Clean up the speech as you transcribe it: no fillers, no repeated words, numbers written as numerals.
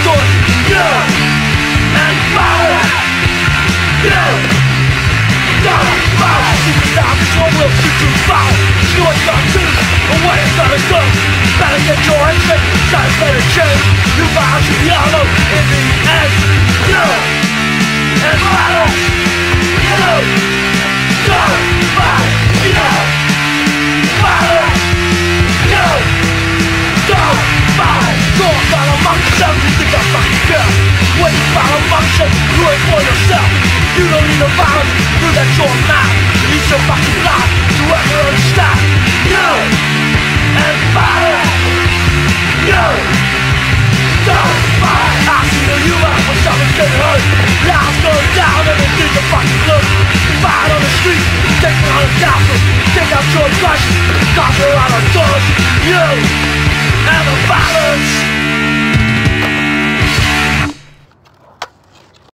towards you and follow you. Don't follow. Superstar, this one will shoot you foul. You know it's gonna do, or what it's gonna do. Better get your head straight, try to play the change. You bow to the hollow in the end. You and follow you. Don't follow you. Follow you. Don't follow. Don't follow among yourself. You think I'm fucking good. When you follow among yourself, you ain't for yourself. You don't need no violence, do that your mouth. You should fucking lie to ever understand. You and follow you. Don't fight. I see the humor when someone's getting hurt. Lives go down and they need to fucking look. Fight on the street, take it on the castle. Take out your aggression, conquer all our doors. You and the violence.